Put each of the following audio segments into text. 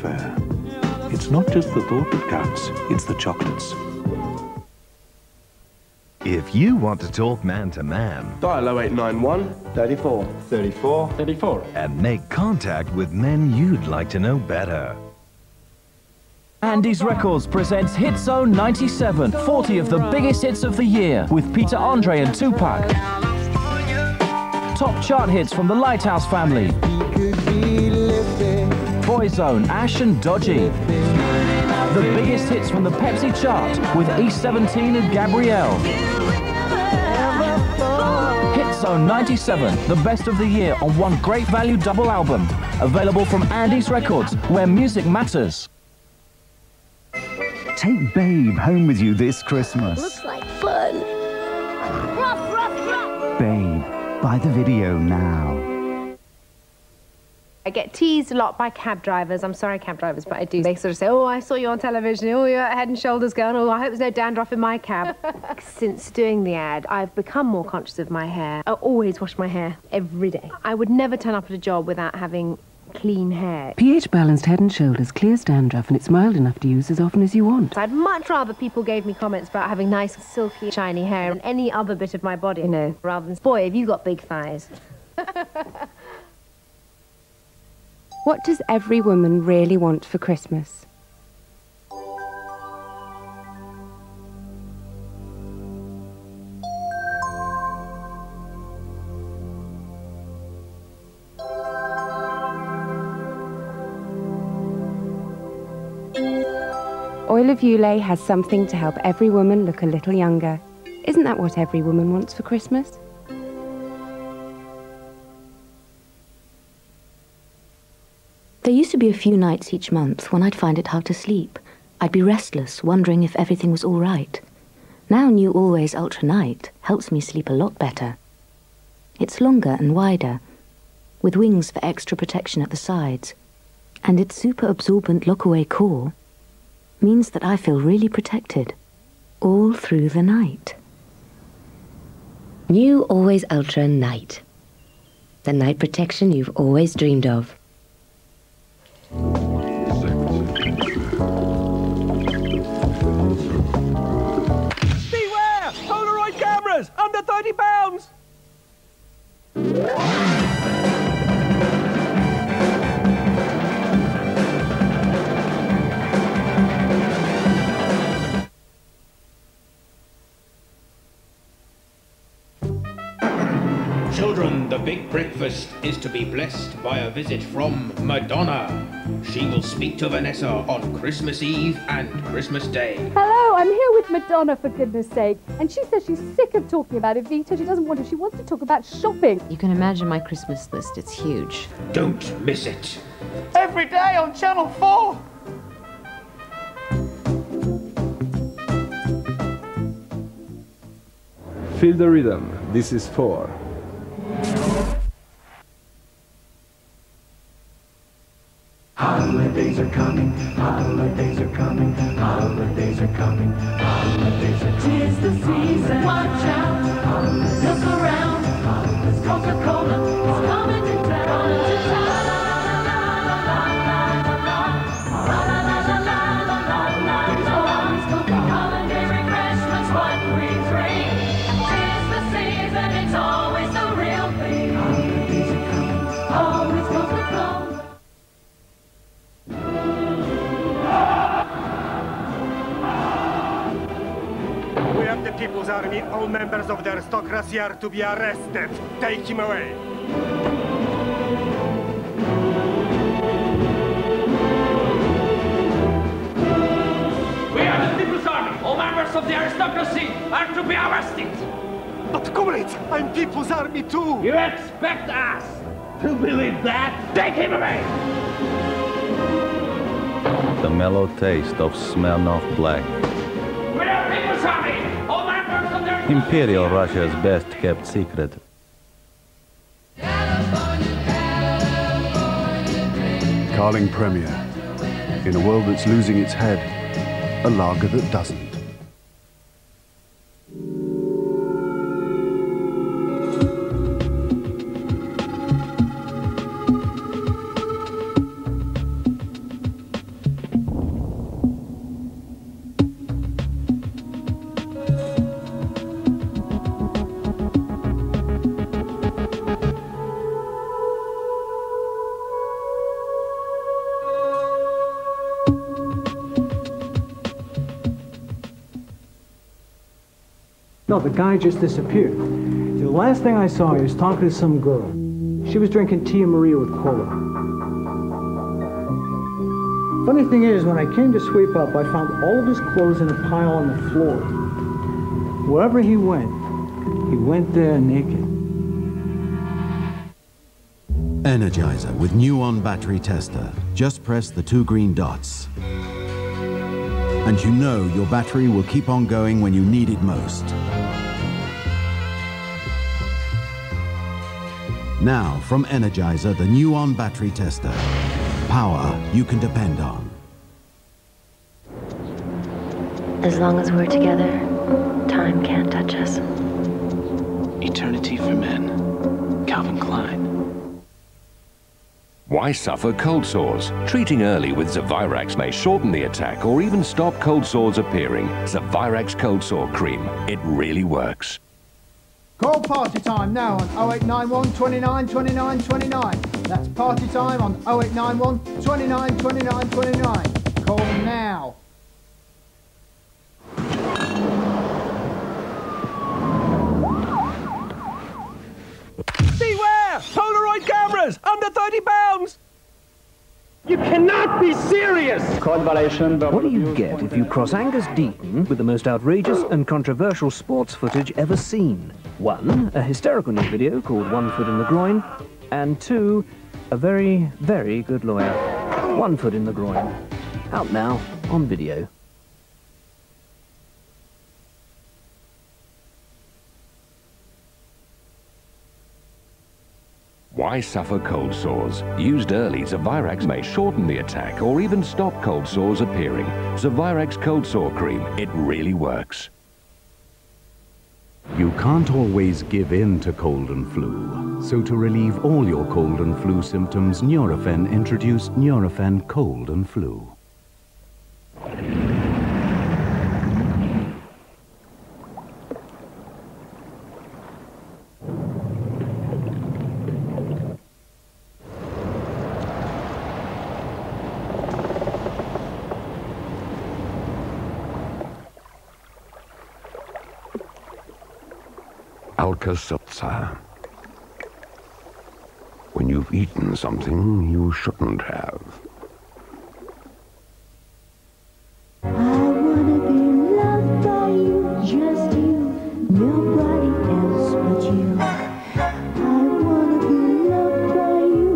affair. It's not just the thought that counts, it's the chocolates. If you want to talk man to man, dial 0891 34 34 34 and make contact with men you'd like to know better. Andy's Records presents Hit Zone 97, 40 of the biggest hits of the year, with Peter Andre and Tupac. Top chart hits from the Lighthouse family. Boyzone, Ash and Dodgy. The biggest hits from the Pepsi chart, with E17 and Gabrielle. Hit Zone 97, the best of the year on one great value double album. Available from Andy's Records, where music matters. Take Babe home with you this Christmas. Looks like fun. Ruff, ruff, ruff. Babe, buy the video now. I get teased a lot by cab drivers. I'm sorry, cab drivers, but I do. They sort of say, oh, I saw you on television. Oh, you're Head and Shoulders girl. Oh, I hope there's no dandruff in my cab. Since doing the ad, I've become more conscious of my hair. I always wash my hair every day. I would never turn up at a job without having clean hair. pH balanced Head and Shoulders clears dandruff, and it's mild enough to use as often as you want. I'd much rather people gave me comments about having nice, silky, shiny hair than any other bit of my body, you know, rather than, boy, have you got big thighs. What does every woman really want for Christmas? Oil of Ulay has something to help every woman look a little younger. Isn't that what every woman wants for Christmas? There used to be a few nights each month when I'd find it hard to sleep. I'd be restless, wondering if everything was all right. Now New Always Ultra Night helps me sleep a lot better. It's longer and wider, with wings for extra protection at the sides. And its super absorbent lock-away core means that I feel really protected all through the night. New Always Ultra Night. The night protection you've always dreamed of. Beware! Polaroid cameras! Under 30 pounds! Children, the big breakfast is to be blessed by a visit from Madonna. She will speak to Vanessa on Christmas Eve and Christmas Day. Hello, I'm here with Madonna, for goodness sake. And she says she's sick of talking about Evita. She doesn't want to. She wants to talk about shopping. You can imagine my Christmas list. It's huge. Don't miss it. Every day on Channel 4! Feel the rhythm. This is 4. Holidays are coming, holidays are coming, holidays are coming, holidays are coming. 'Tis the season, watch out, look around, Coca-Cola is coming to town. Holiday refreshments, what we drink. 'Tis the season, it's always the real thing. Holidays are coming, always Coca-Cola. The People's Army, all members of the aristocracy are to be arrested. Take him away. We are the People's Army. All members of the aristocracy are to be arrested. But comrades, I'm People's Army too. You expect us to believe that? Take him away. The mellow taste of Smirnoff Black. We are People's Army. All members of the Imperial Russia's best kept secret. Carling Premier. In a world that's losing its head, a lager that doesn't. No, the guy just disappeared. The last thing I saw, he was talking to some girl. She was drinking Tia Maria with cola. Funny thing is, when I came to sweep up, I found all of his clothes in a pile on the floor. Wherever he went there naked. Energizer with new on-battery tester. Just press the 2 green dots. And you know your battery will keep on going when you need it most. Now, from Energizer, the new on-battery tester. Power you can depend on. As long as we're together, time can't touch us. Eternity for Men. Calvin Klein. Why suffer cold sores? Treating early with Zavirax may shorten the attack or even stop cold sores appearing. Zavirax Cold Sore Cream. It really works. Call party time now on 0891 29 29 29. That's party time on 0891 29 29 29. Call now. Beware! Polaroid cameras! Under 30 pounds! You cannot be serious! What do you get if you cross Angus Deaton with the most outrageous and controversial sports footage ever seen? 1, a hysterical new video called 1 Foot in the Groin, and 2, a very, very good lawyer. 1 Foot in the Groin. Out now on video. Why suffer cold sores? Used early, Zavirax may shorten the attack or even stop cold sores appearing. Zavirax Cold Sore Cream. It really works. You can't always give in to cold and flu. So to relieve all your cold and flu symptoms, Nurofen introduced Nurofen Cold and Flu. Alka-Seltzer. When you've eaten something you shouldn't have. I wanna be loved by you, just you, nobody else but you. I wanna be loved by you,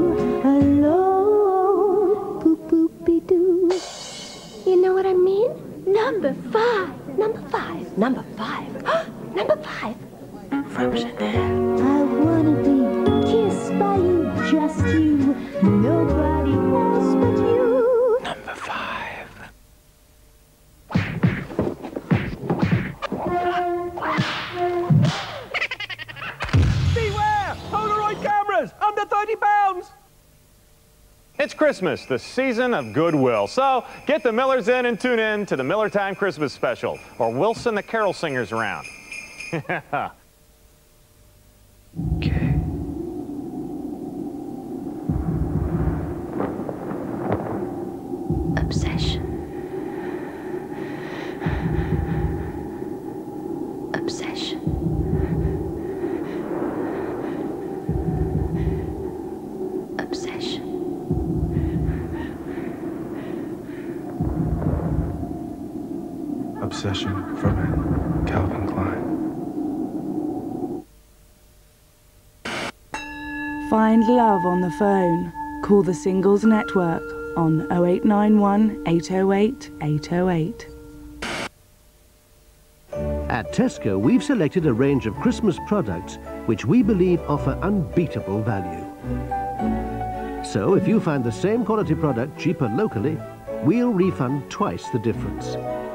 alone, boop-boop-be-doo. You know what I mean? Number 5. Number 5. Number 5. Number 5. From Chanel. I wanna be kissed by you, just you, nobody else but you. Number 5. Beware! Polaroid cameras! Under 30 pounds! It's Christmas, the season of goodwill. So get the Millers in and tune in to the Miller Time Christmas Special, or we'll send the carol singers around. Okay. Obsession. Obsession. Obsession. Obsession for Men. Calvin Klein. Find love on the phone. Call the Singles Network on 0891 808 808. At Tesco, we've selected a range of Christmas products which we believe offer unbeatable value. So if you find the same quality product cheaper locally, we'll refund twice the difference.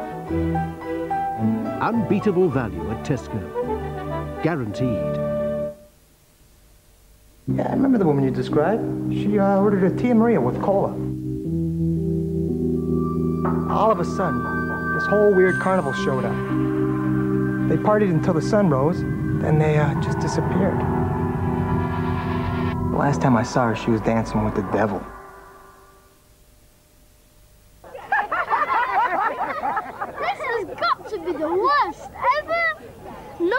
Unbeatable value at Tesco. Guaranteed. Yeah, I remember the woman you described. She ordered a Tia Maria with cola. All of a sudden, this whole weird carnival showed up. They partied until the sun rose, then they just disappeared. The last time I saw her, she was dancing with the devil. This has got to be the worst ever.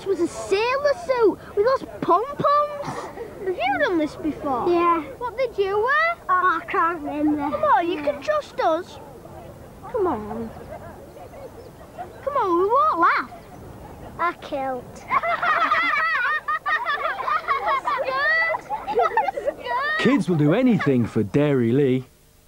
this was a sailor suit with those pom-poms. Have you done this before? Yeah. What did you wear? Oh, I can't remember. Come on, you can trust us. Come on. Come on, we won't laugh. I killed. That's good. Kids will do anything for Dairy Lee.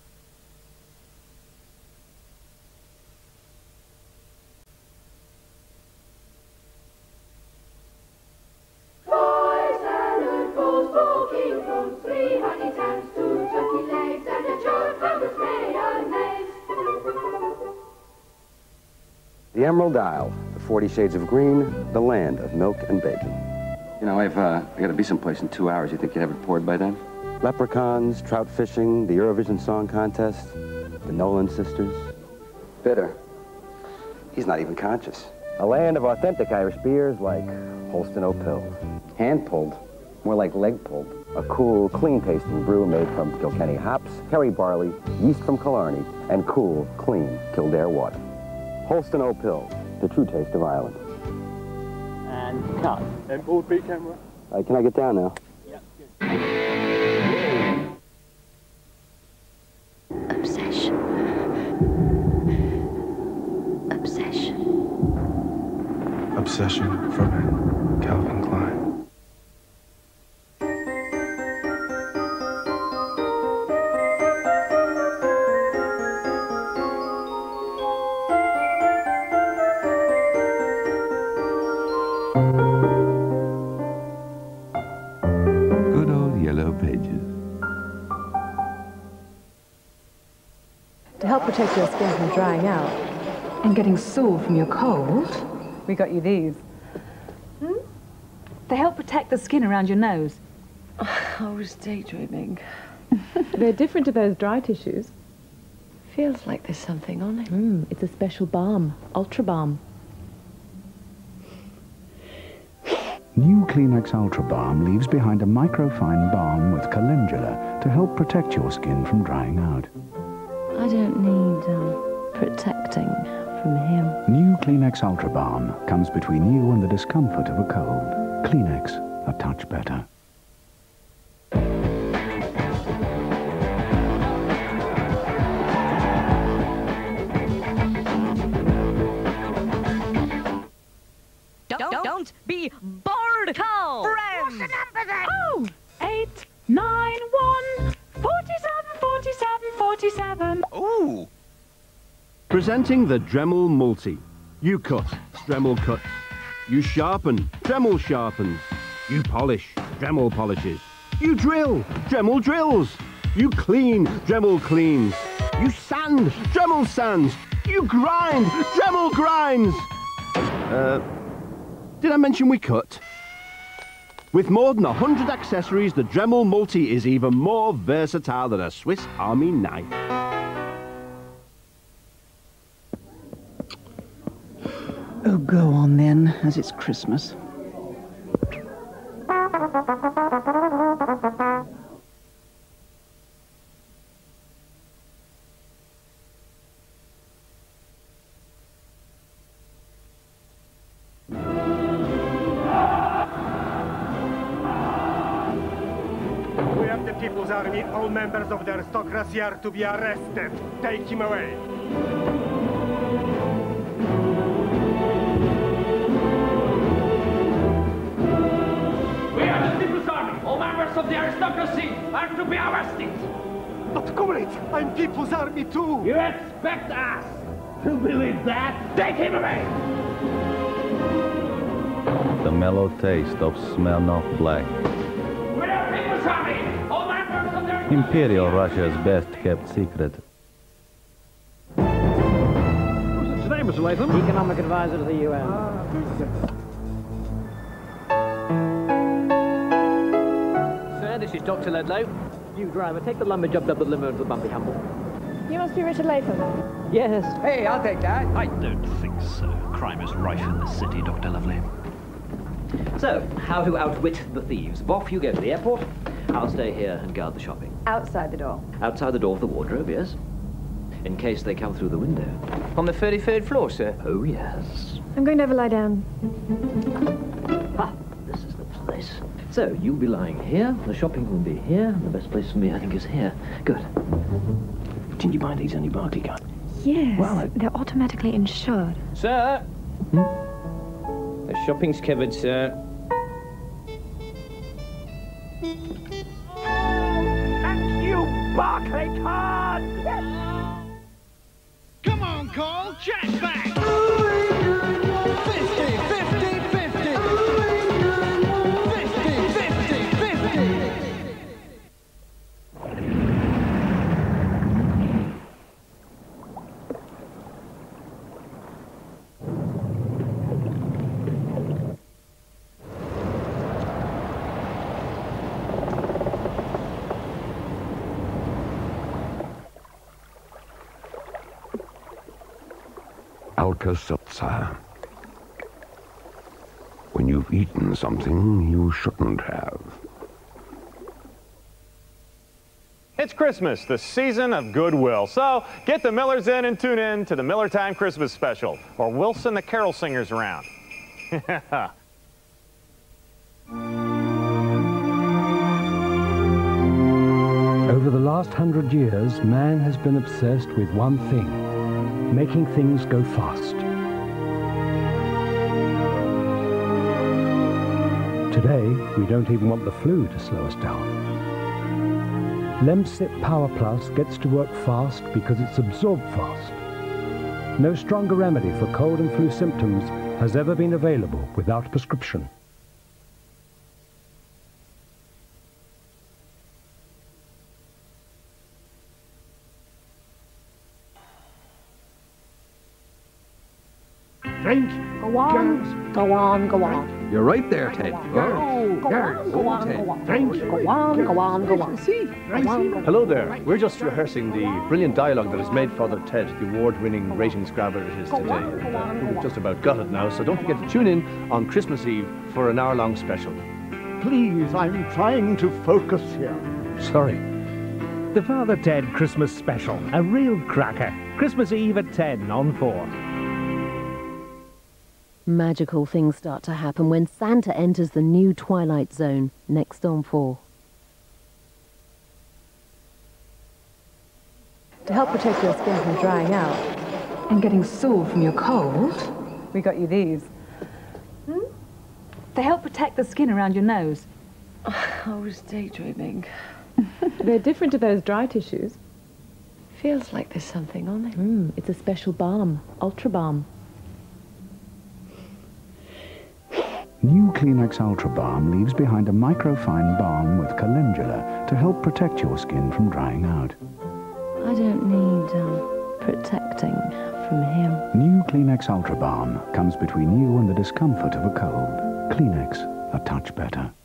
The Emerald Isle, the 40 Shades of Green, the land of milk and bacon. You know, I got to be someplace in 2 hours. You think you'd have it poured by then? Leprechauns, trout fishing, the Eurovision Song Contest, the Nolan sisters. Bitter. He's not even conscious. A land of authentic Irish beers like Holston O'Pill. Hand-pulled, more like leg-pulled. A cool, clean-tasting brew made from Kilkenny hops, Kerry barley, yeast from Killarney, and cool, clean Kildare water. Holston O'Pill, the true taste of Ireland. And cut. Inboard beat camera. Can I get down now? Obsession. Obsession. Obsession for Men, Calvin Klein. Good old Yellow Pages. To help protect your skin from drying out and getting sore from your cold, we got you these. They help protect the skin around your nose. I was daydreaming. They're different to those dry tissues. Feels like there's something on it. It's a special balm, Ultra Balm. New Kleenex Ultra Balm leaves behind a microfine balm with calendula to help protect your skin from drying out. I don't need protecting from him. New Kleenex Ultra Balm comes between you and the discomfort of a cold. Kleenex, a touch better. Don't be bored, Carl. Friends. What's the number then? Oh, 891 47 47 47. Ooh. Presenting the Dremel Multi. You cut, Dremel cuts. You sharpen, Dremel sharpens. You polish, Dremel polishes. You drill, Dremel drills. You clean, Dremel cleans. You sand, Dremel sands. You grind, Dremel grinds. Did I mention we cut? With more than 100 accessories, the Dremel Multi is even more versatile than a Swiss Army knife. Oh, go on then, as it's Christmas. People's Army, all members of the aristocracy are to be arrested. Take him away. We are the People's Army. All members of the aristocracy are to be arrested. But comrades, I'm People's Army too. You expect us to believe that? Take him away. The mellow taste of Smirnoff Black. We are People's Army. All members of the Imperial Russia's best-kept secret. Who's it today, Mr. Latham? Economic advisor to the UN. Sir, this is Dr. Ledlow. You driver, take the lumber job up the limo to the Bumpy Humble. You must be Richard Latham. Yes. Hey, I'll take that. I don't think so. Crime is rife in the city, Dr. Lovely. So, how to outwit the thieves. Boff, you go to the airport. I'll stay here and guard the shopping. Outside the door. Outside the door of the wardrobe, yes. In case they come through the window. On the 33rd floor, sir? Oh, yes. I'm going to have a lie down. place. So, you'll be lying here, the shopping will be here, and the best place for me, I think, is here. Good. Didn't you buy these on your Barclay card? Yes, Well, they're automatically insured. Sir? The shopping's covered, sir. Thank you, Barclay card! Come on, Cole, check back! 50, 50, 50! 50, 50, 50! Alka-Seltzer. When you've eaten something you shouldn't have. It's Christmas, the season of goodwill. So get the Millers in and tune in to the Miller Time Christmas Special, or we'll send the carol singers around. Over the last 100 years, man has been obsessed with one thing: making things go fast. Today, we don't even want the flu to slow us down. Lemsip Power Plus gets to work fast because it's absorbed fast. No stronger remedy for cold and flu symptoms has ever been available without prescription. Drink. Go on. Go on, go on. You're right there, Ted. Go on, go on, go on. Drink. Go on, go on, go on. See? Hello there. We're just rehearsing the brilliant dialogue that has made Father Ted the award-winning ratings grabber it is today. We've just about got it now, so don't forget to tune in on Christmas Eve for an hour-long special. Please, I'm trying to focus here. Sorry. The Father Ted Christmas Special. A real cracker. Christmas Eve at 10 on 4. Magical things start to happen when Santa enters the new Twilight Zone, next on 4. To help protect your skin from drying out and getting sore from your cold, we got you these. They help protect the skin around your nose. I was daydreaming. They're different to those dry tissues. Feels like there's something on it. It's a special balm, Ultra Balm. New Kleenex Ultra Balm leaves behind a microfine balm with calendula to help protect your skin from drying out. I don't need protecting from him. New Kleenex Ultra Balm comes between you and the discomfort of a cold. Kleenex, a touch better.